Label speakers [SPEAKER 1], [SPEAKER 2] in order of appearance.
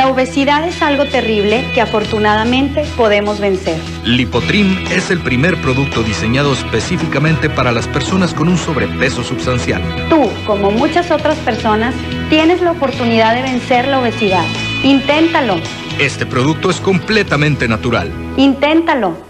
[SPEAKER 1] obesidad es algo terrible que afortunadamente podemos vencer.
[SPEAKER 2] Lipotrim es el primer producto diseñado específicamente para las personas con un sobrepeso substancial.
[SPEAKER 1] Tú, como muchas otras personas, tienes la oportunidad de vencer la obesidad. Inténtalo.
[SPEAKER 2] Este producto es completamente natural.
[SPEAKER 1] Inténtalo.